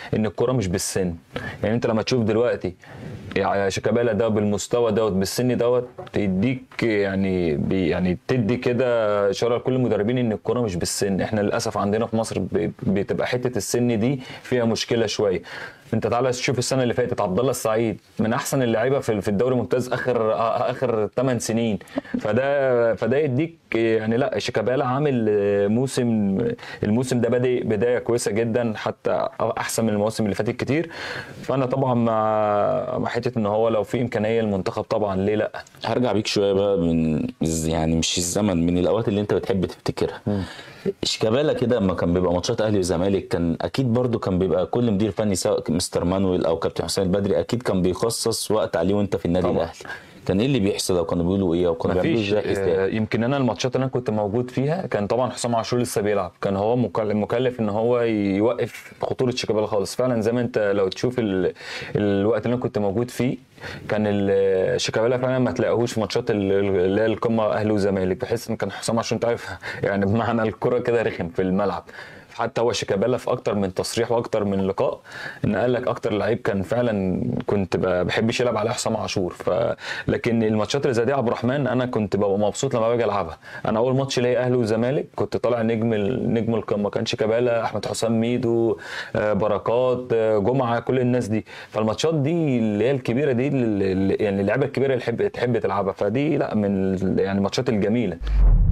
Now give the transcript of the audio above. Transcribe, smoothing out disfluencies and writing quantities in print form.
ان الكوره مش بالسن. يعني انت لما تشوف دلوقتي يعني شيكابالا ده بالمستوى دوت بالسن دوت تديك يعني يعني تدي كده اشاره لكل المدربين ان الكوره مش بالسن. احنا للاسف عندنا في مصر بتبقى حته السن دي فيها مشكله شويه. انت تعالى شوف السنه اللي فاتت عبد الله السعيد من احسن اللعيبه في الدوري الممتاز اخر 8 سنين. فده يديك يعني لا شيكابالا عامل موسم، الموسم ده بادئ بدايه كويسه جدا حتى احسن من المواسم اللي فاتت كتير. فانا طبعا مع حته ان هو لو في امكانيه المنتخب طبعا ليه لا. هرجع بيك شويه بقى من يعني مش الزمن، من الاوقات اللي انت بتحب تفتكرها. شيكابالا كده اما كان بيبقى ماتشات اهلي وزمالك كان اكيد برضو كان بيبقى كل مدير فني سواء مستر مانويل او كابتن حسين البدري اكيد كان بيخصص وقت عليه وانت في النادي طبعا. الاهلي. كان ايه اللي بيحصل او كانوا بيقولوا ايه او كانوا بيعملوا مفيش ازاي؟ يمكن انا الماتشات اللي انا كنت موجود فيها كان طبعا حسام عاشور لسه بيلعب، كان هو مكلف ان هو يوقف خطوره شيكابالا خالص. فعلا زي ما انت لو تشوف الوقت اللي انا كنت موجود فيه كان شيكابالا فعلا ما تلاقيهوش في ماتشات اللي هي القمه اهلي وزمالك، بحيث ان كان حسام عاشور انت عارف يعني بمعنى الكره كده رخم في الملعب. حتى هو شيكابالا في اكتر من تصريح واكتر من لقاء ان قال لك اكتر لعيب كان فعلا كنت بحبش يلعب عليه حسام عاشور. لكن الماتشات اللي زي دي عبد الرحمن انا كنت ببقى مبسوط لما باجي العبها. انا اول ماتش ليا اهلي وزمالك كنت طالع نجم القمه، كان شيكابالا، احمد حسام ميدو، بركات، جمعه، كل الناس دي. فالماتشات دي اللي هي الكبيره دي يعني اللعيبه الكبيره اللي تحب تلعبها، فدي لا من يعني الماتشات الجميله.